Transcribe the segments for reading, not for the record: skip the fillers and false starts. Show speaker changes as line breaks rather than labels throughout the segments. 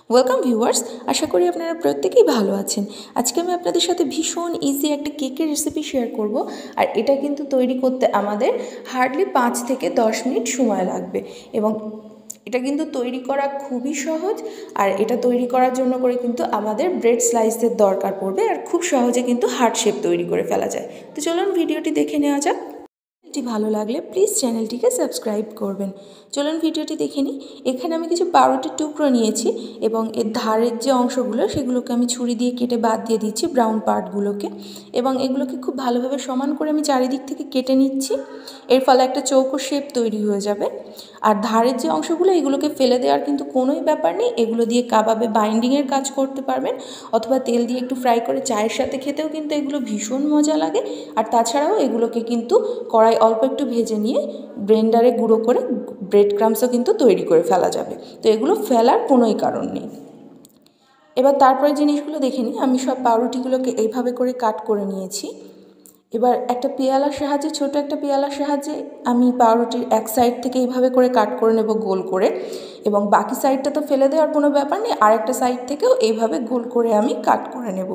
Welcome viewers, আশা করি আপনারা প্রত্যেকেই ভালো আছেন। আজকে আমি আপনাদের সাথে ভীষণ ইজি একটা কেকের রেসিপি শেয়ার করব। আর এটা কিন্তু তৈরি করতে আমাদের হার্ডলি 5 থেকে 10 মিনিট সময় লাগবে এবং এটা কিন্তু তৈরি করা খুবই সহজ। আর এটা তৈরি করার জন্য করে কিন্তু আমাদের ব্রেড স্লাইসের দরকার পড়বে, আর খুব সহজে কিন্তু হার্ট শেপ তৈরি করে ফেলা যায়। তো চলুন ভিডিওটি দেখে নেওয়া যাক। ভালো লাগলে প্লিজ চ্যানেলটিকে সাবস্ক্রাইব করবেন। চলুন ভিডিওটি দেখে নিই। এখানে আমি কিছু পাউরুটির টুকরো নিয়েছি এবং এর ধারের যে অংশগুলো সেগুলোকে আমি ছুরি দিয়ে কেটে বাদ দিয়ে দিচ্ছি, ব্রাউন পার্টগুলোকে, এবং এগুলোকে খুব ভালোভাবে সমান করে আমি চারিদিক থেকে কেটে নিচ্ছি। এর ফলে একটা চৌকো শেপ তৈরি হয়ে যাবে। আর ধারের যে অংশগুলো এগুলোকে ফেলে দেওয়ার কিন্তু কোনোই ব্যাপার নেই। এগুলো দিয়ে কাবাবে বাইন্ডিংয়ের কাজ করতে পারবেন, অথবা তেল দিয়ে একটু ফ্রাই করে চায়ের সাথে খেতেও কিন্তু এগুলো ভীষণ মজা লাগে। আর তাছাড়াও এগুলোকে কিন্তু কড়াই অল্প একটু ভেজে নিয়ে ব্লেন্ডারে গুঁড়ো করে ব্রেড ক্রাম্বসও কিন্তু তৈরি করে ফেলা যাবে। তো এগুলো ফেলার কোনোই কারণ নেই। এবার তারপরে জিনিসগুলো দেখে নিই। আমি সব পাউরুটিগুলোকে এইভাবে করে কাট করে নিয়েছি। এবার একটা পেয়ালার সাহায্যে, ছোট একটা পেয়ালার সাহায্যে আমি পাউরুটির এক সাইড থেকে এইভাবে করে কাট করে নেব গোল করে, এবং বাকি সাইডটা তো ফেলে দেওয়ার কোনো ব্যাপার নেই। আরেকটা সাইড থেকেও এইভাবে গোল করে আমি কাট করে নেব।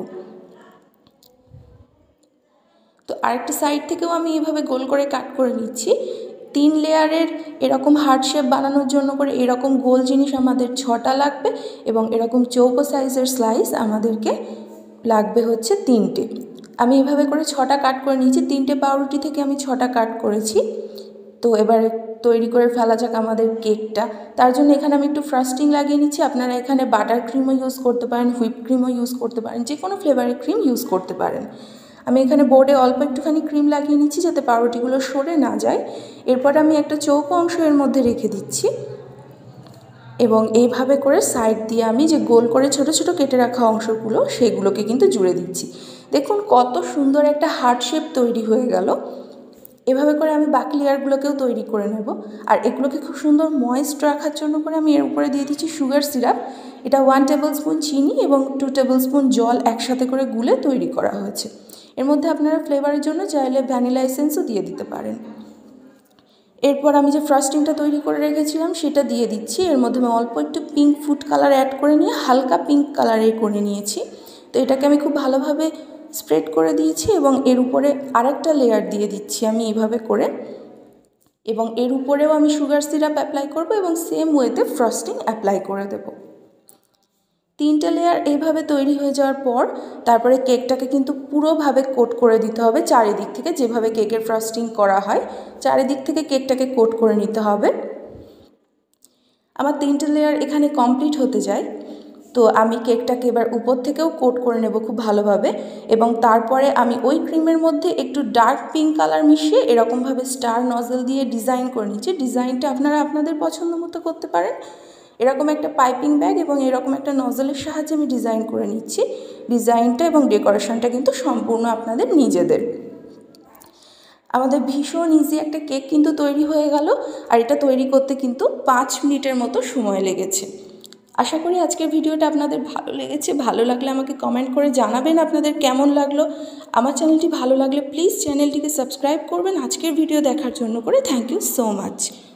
তো আরেকটা সাইড থেকেও আমি এইভাবে গোল করে কাট করে নিচ্ছি। 3 লেয়ারের এরকম হার্ট শেপ বানানোর জন্য করে এরকম গোল জিনিস আমাদের 6টা লাগবে, এবং এরকম চৌকো সাইজের স্লাইস আমাদেরকে লাগবে হচ্ছে 3টে। আমি এভাবে করে 6টা কাট করে নিয়েছি। 3টে পাউরুটি থেকে আমি 6টা কাট করেছি। তো এবারে তৈরি করে ফেলা যাক আমাদের কেকটা। তার জন্য এখানে আমি একটু ফ্রস্টিং লাগিয়ে নিচ্ছি। আপনারা এখানে বাটার ক্রিমও ইউজ করতে পারেন, হুইপ ক্রিমও ইউজ করতে পারেন, যে কোনো ফ্লেভারের ক্রিম ইউজ করতে পারেন। আমি এখানে বোর্ডে অল্প একটুখানি ক্রিম লাগিয়ে নিচ্ছি যাতে পাউরুটিগুলো সরে না যায়। এরপর আমি একটা চৌকো অংশ এর মধ্যে রেখে দিচ্ছি, এবং এইভাবে করে সাইড দিয়ে আমি যে গোল করে ছোট ছোট কেটে রাখা অংশগুলো সেগুলোকে কিন্তু জুড়ে দিচ্ছি। দেখুন কত সুন্দর একটা হার্ট শেপ তৈরি হয়ে গেল। এভাবে করে আমি বাকি লেয়ারগুলোকেও তৈরি করে নেব। আর এগুলোকে খুব সুন্দর ময়েস্ট রাখার জন্য করে আমি এর উপরে দিয়ে দিচ্ছি সুগার সিরাপ। এটা 1 টেবিল স্পুন চিনি এবং 2 টেবিল স্পুন জল একসাথে করে গুলে তৈরি করা হয়েছে। এর মধ্যে আপনারা ফ্লেভারের জন্য চাইলে ভ্যানিলা এসেন্সও দিয়ে দিতে পারেন। এরপর আমি যে ফ্রস্টিংটা তৈরি করে রেখেছিলাম সেটা দিয়ে দিচ্ছি। এর মধ্যে আমি অল্প একটু পিঙ্ক ফুড কালার অ্যাড করে নিয়ে হালকা পিঙ্ক কালারের করে নিয়েছি। তো এটাকে আমি খুব ভালোভাবে স্প্রেড করে দিয়েছি, এবং এর উপরে আরেকটা লেয়ার দিয়ে দিচ্ছি আমি এইভাবে করে, এবং এর উপরেও আমি সুগার সিরাপ অ্যাপ্লাই করব এবং সেম ওয়েতে ফ্রস্টিং অ্যাপ্লাই করে দেব। 3টে লেয়ার এইভাবে তৈরি হয়ে যাওয়ার পর তারপরে কেকটাকে কিন্তু পুরোভাবে কোট করে দিতে হবে চারিদিক থেকে, যেভাবে কেকের ফ্রস্টিং করা হয় চারিদিক থেকে কেকটাকে কোট করে নিতে হবে। আমার 3টে লেয়ার এখানে কমপ্লিট হতে যায়। তো আমি কেকটাকে এবার উপর থেকেও কোট করে নেব খুব ভালোভাবে, এবং তারপরে আমি ওই ক্রিমের মধ্যে একটু ডার্ক পিঙ্ক কালার মিশিয়ে এরকমভাবে স্টার নজল দিয়ে ডিজাইন করে নিচ্ছি। ডিজাইনটা আপনারা আপনাদের পছন্দ মতো করতে পারেন। এরকম একটা পাইপিং ব্যাগ এবং এরকম একটা নজলের সাহায্যে আমি ডিজাইন করে নিচ্ছি। ডিজাইনটা এবং ডেকোরেশনটা কিন্তু সম্পূর্ণ আপনাদের নিজেদের। আমাদের ভীষণ ইজি একটা কেক কিন্তু তৈরি হয়ে গেল। আর এটা তৈরি করতে কিন্তু 5 মিনিটের মতো সময় লেগেছে। আশা করি আজকের ভিডিওটা আপনাদের ভালো লেগেছে। ভালো লাগলে আমাকে কমেন্ট করে জানাবেন আপনাদের কেমন লাগলো। আমার চ্যানেলটি ভালো লাগলে প্লিজ চ্যানেলটিকে সাবস্ক্রাইব করবেন। আজকের ভিডিও দেখার জন্য করে থ্যাংক ইউ সো মাচ।